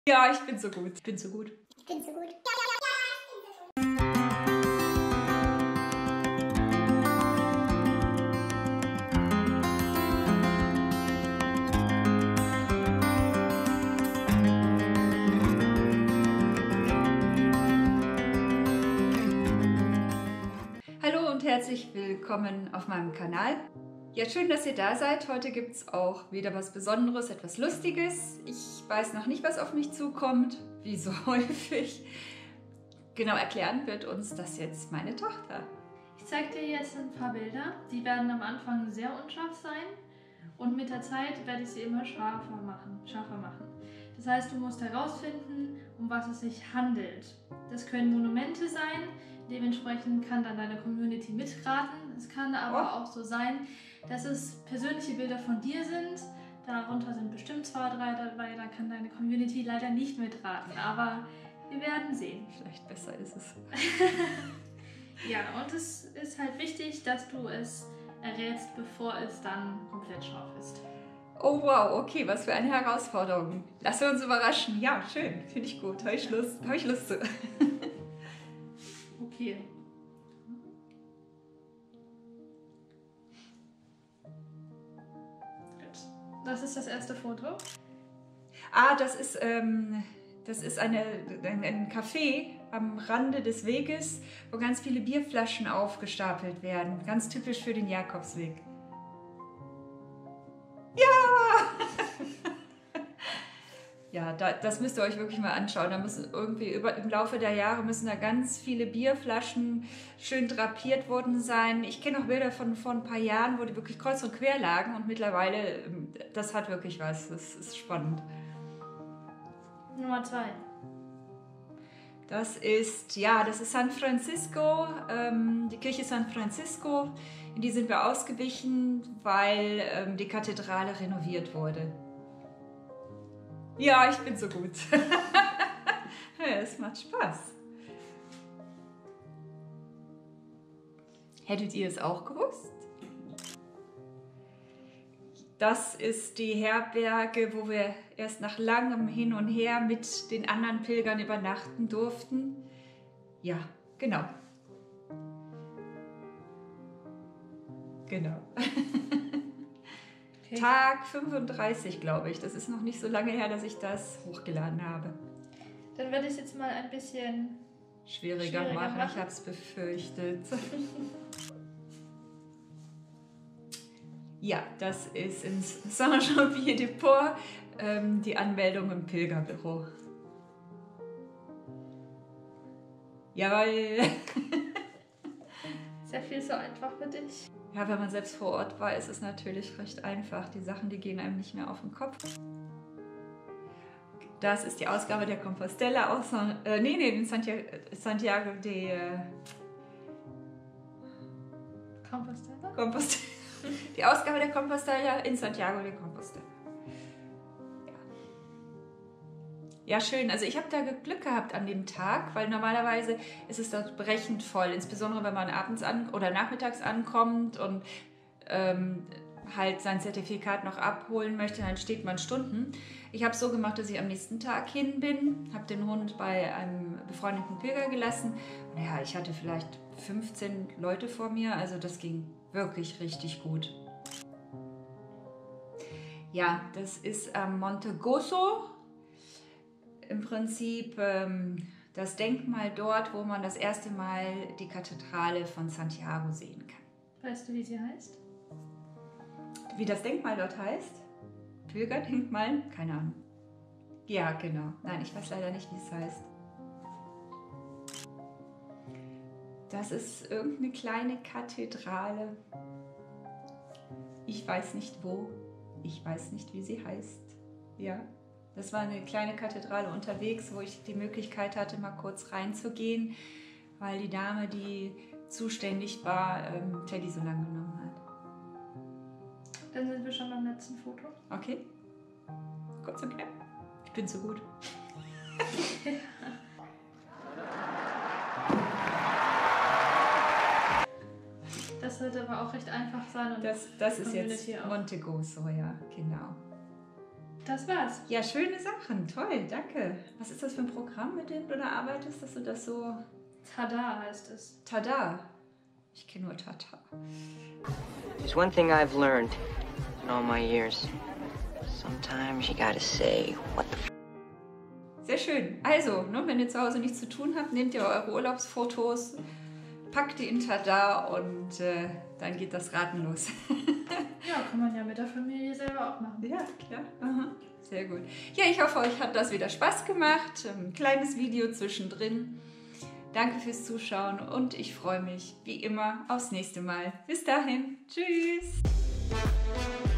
Ja, ich bin so gut. Ich bin so gut. Ich bin so gut. Hallo und herzlich willkommen auf meinem Kanal. Ja, schön, dass ihr da seid. Heute gibt es auch wieder was Besonderes, etwas Lustiges. Ich weiß noch nicht, was auf mich zukommt, wie so häufig. Genau erklären wird uns das jetzt meine Tochter. Ich zeige dir jetzt ein paar Bilder. Die werden am Anfang sehr unscharf sein und mit der Zeit werde ich sie immer schärfer machen. Das heißt, du musst herausfinden, um was es sich handelt. Das können Monumente sein, dementsprechend kann dann deine Community mitraten. Es kann aber auch so sein, dass es persönliche Bilder von dir sind. Darunter sind bestimmt 2, 3 dabei, da kann deine Community leider nicht mitraten, aber wir werden sehen. Vielleicht besser ist es. Ja, und es ist halt wichtig, dass du es errätst, bevor es dann komplett scharf ist. Oh wow, okay, was für eine Herausforderung. Lassen wir uns überraschen. Ja, schön, finde ich gut. Habe ich Lust zu. Okay. Gut. Das ist das erste Foto. Ah, das ist ein Café am Rande des Weges, wo ganz viele Bierflaschen aufgestapelt werden. Ganz typisch für den Jakobsweg. Ja! Ja, das müsst ihr euch wirklich mal anschauen. Da müssen irgendwie im Laufe der Jahre müssen da ganz viele Bierflaschen schön drapiert worden sein. Ich kenne auch Bilder von vor ein paar Jahren, wo die wirklich kreuz und quer lagen und mittlerweile, das hat wirklich was. Das ist spannend. Nummer 2. Das ist San Francisco, die Kirche San Francisco. In die sind wir ausgewichen, weil die Kathedrale renoviert wurde. Ja, ich bin so gut. Ja, es macht Spaß. Hättet ihr es auch gewusst? Das ist die Herberge, wo wir erst nach langem Hin und Her mit den anderen Pilgern übernachten durften. Ja, genau. Genau. Okay. Tag 35, glaube ich. Das ist noch nicht so lange her, dass ich das hochgeladen habe. Dann werde ich es jetzt mal ein bisschen Schwieriger machen. Ich habe es befürchtet. Ja, das ist in Saint-Jean-Pied-de-Port die Anmeldung im Pilgerbüro. Jawohl. sehr viel so einfach für dich. Ja, wenn man selbst vor Ort war, ist es natürlich recht einfach. Die Sachen, die gehen einem nicht mehr auf den Kopf. Das ist die Ausgabe der Compostela aus in Santiago de Compostela. Die Ausgabe der Compostela in Santiago de Compostela. Ja, schön. Also ich habe da Glück gehabt an dem Tag, weil normalerweise ist es dort brechend voll, insbesondere wenn man abends oder nachmittags ankommt und halt sein Zertifikat noch abholen möchte, dann steht man Stunden. Ich habe es so gemacht, dass ich am nächsten Tag hin bin, habe den Hund bei einem befreundeten Pilger gelassen. Und ja, ich hatte vielleicht 15 Leute vor mir, also das ging wirklich richtig gut. Ja, das ist am Monte Gozo. Im Prinzip das Denkmal dort, wo man das erste Mal die Kathedrale von Santiago sehen kann. Weißt du, wie sie heißt? Wie das Denkmal dort heißt? Pilgerdenkmal? Keine Ahnung. Ja, genau. Nein, ich weiß leider nicht, wie es heißt. Das ist irgendeine kleine Kathedrale. Ich weiß nicht wo. Ich weiß nicht, wie sie heißt. Ja. Das war eine kleine Kathedrale unterwegs, wo ich die Möglichkeit hatte, mal kurz reinzugehen, weil die Dame, die zuständig war, Teddy so lange genommen hat. Dann sind wir schon beim letzten Foto. Okay. Kurz und knapp. Ich bin so gut. Das wird aber auch recht einfach sein. Und Das ist jetzt Monte Gozo, ja, genau. Das war's. Ja, schöne Sachen. Toll, danke. Was ist das für ein Programm, mit dem du da arbeitest, dass du das so... Tada heißt es. Tada. Ich kenne nur Tata. There's one thing I've learned in all my years. Sometimes you gotta say, what the f... Sehr schön. Also, ne, wenn ihr zu Hause nichts zu tun habt, nehmt ihr eure Urlaubsfotos, packt die in Tada und dann geht das Raten los. Ja, kann man ja mit der Familie selber auch machen. Ja, klar. Aha. Sehr gut. Ja, ich hoffe, euch hat das wieder Spaß gemacht. Ein kleines Video zwischendrin. Danke fürs Zuschauen und ich freue mich wie immer aufs nächste Mal. Bis dahin. Tschüss.